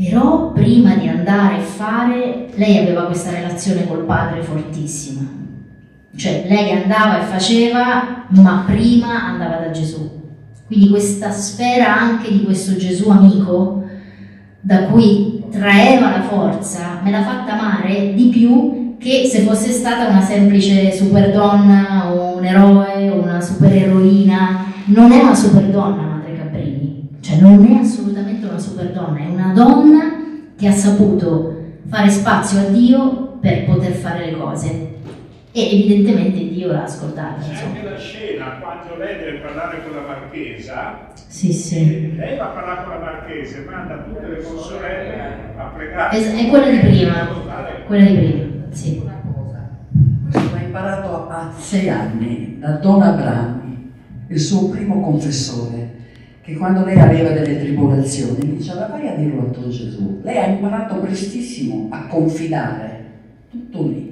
Però prima di andare a fare, lei aveva questa relazione col padre fortissima. Cioè lei andava e faceva, ma prima andava da Gesù. Quindi questa sfera anche di questo Gesù amico, da cui traeva la forza, me l'ha fatta amare di più che se fosse stata una semplice superdonna o un eroe o una supereroina. Non è una superdonna Madre Cabrini, cioè non è assolutamente una superdonna, è una donna che ha saputo fare spazio a Dio per poter fare le cose. E evidentemente Dio l'ha ascoltata. C'è anche la scena quando lei deve parlare con la marchesa. Sì, sì. Lei va a parlare con la marchesa e manda tutte le sue sorelle a pregare. È quella di prima. Quella di prima, sì. Questo l'ha imparato a 6 anni da Don Abrami, il suo primo confessore, che quando lei aveva delle tribolazioni gli diceva vai a dirlo a tuo Gesù. Lei ha imparato prestissimo a confidare tutto lì.